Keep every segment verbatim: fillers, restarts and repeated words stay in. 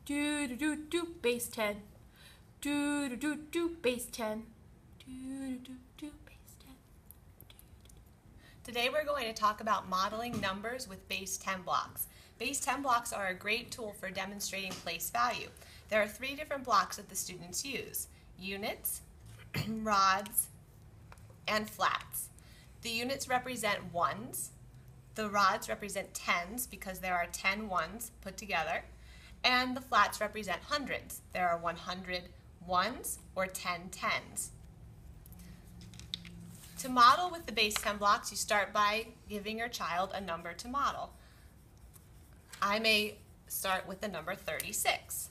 Do do do do base ten. Do do do do base ten. Do do do do base ten. Today we're going to talk about modeling numbers with base ten blocks. Base ten blocks are a great tool for demonstrating place value. There are three different blocks that the students use: units, rods, and flats. The units represent ones. The rods represent tens because there are ten ones put together. And the flats represent hundreds. There are one hundred ones or ten tens. To model with the base ten blocks, you start by giving your child a number to model. I may start with the number thirty-six.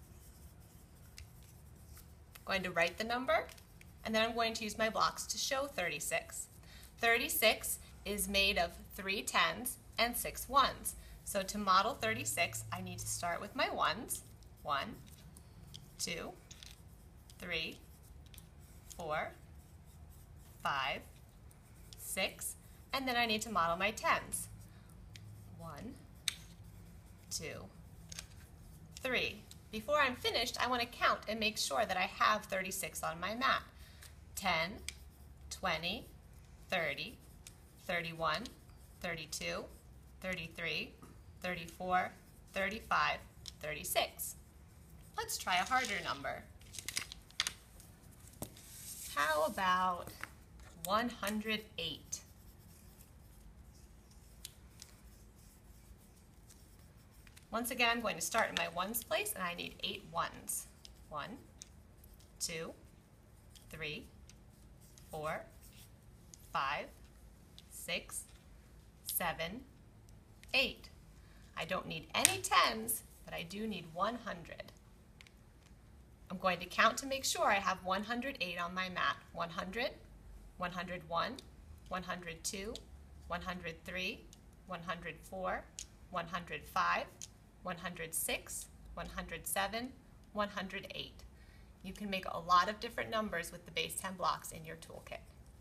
I'm going to write the number, and then I'm going to use my blocks to show thirty-six. thirty-six is made of three tens and six ones. So to model thirty-six, I need to start with my ones. One, two, three, four, five, six, and then I need to model my tens. One, two, three. Before I'm finished, I want to count and make sure that I have thirty-six on my mat. ten, twenty, thirty, thirty-one, thirty-two, thirty-three, thirty-four, thirty-five, thirty-six. Let's try a harder number. How about one hundred eight? Once again, I'm going to start in my ones place, and I need eight ones. One, two, three, four, five, six, seven, eight. I don't need any tens, but I do need one hundred. I'm going to count to make sure I have one hundred eight on my mat. one hundred, one hundred one, one hundred two, one hundred three, one hundred four, one hundred five, one hundred six, one hundred seven, one hundred eight. You can make a lot of different numbers with the base ten blocks in your toolkit.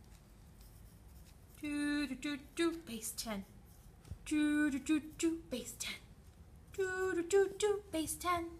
Do do do do base ten. Do do do do base ten. Do do do do base ten.